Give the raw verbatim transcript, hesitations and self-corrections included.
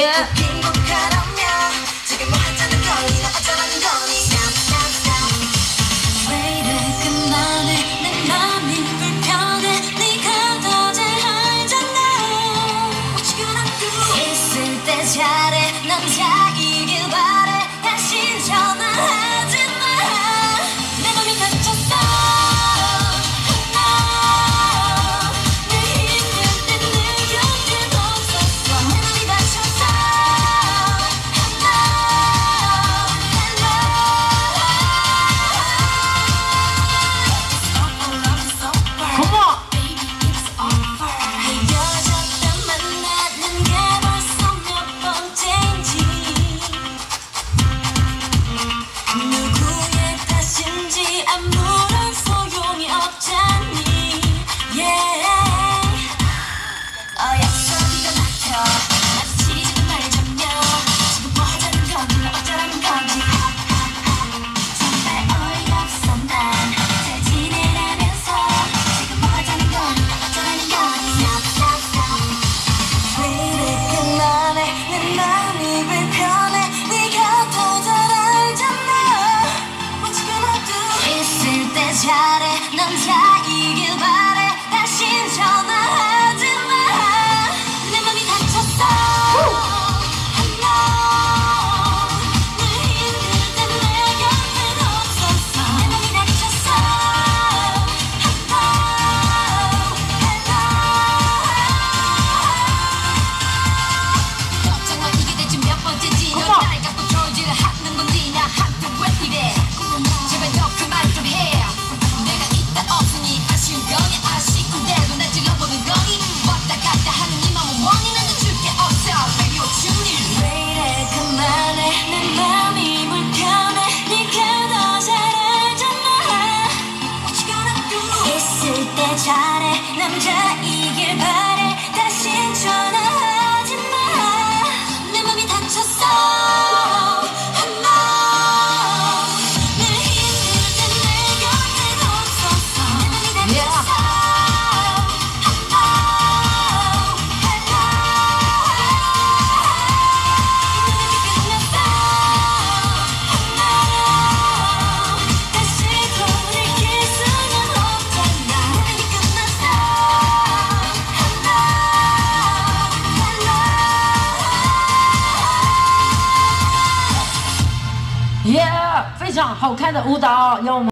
姐。 잘해 남자이길 바래 다신 전화하지 마 내 맘이 다쳤어 늘 힘들 때 늘 곁에 없었어 내 맘이 다쳤어 Come on! 누구의 탓인지 아무런 소용이 없잖니 yeah. 어약속이가 막혀 마주치지 말자며 지금 뭐 하자는 건지 너 어쩌라는 건지 정말 어이없어 난 잘 지내라면서 지금 뭐 하자는 건지 너 어쩌라는 건지 왜 이래 그만해 내 맘이 불편해 네가 더 잘 알잖아 What you gonna do 있을 때 잘해 남자이길 바래 다신 전화하지 마 내 맘이 다쳤어 늘 힘들 때 내 곁엔 없었어 내 맘이 다쳤어 걱정만 이게 대체 몇 번째지 넌 날 갖고 저지를 하는 건지 나 하도 왜 이래 제발 너 그만 좀 해 내가 있다 없으니 아쉬운 거니 아쉬운데도 날 찔러보는 거니 왔다 갔다 하는 이 맘은 원이 나는 줄게 없어 Baby what you need 왜 이래 그만해 내 맘이 불편해 네가 더 잘 알잖아 What you gonna do 있을 때 잘해 남자이길 바래 다신 전화하지 마 내 맘이 다쳤어 Yeah， 非常好看的舞蹈，让我们。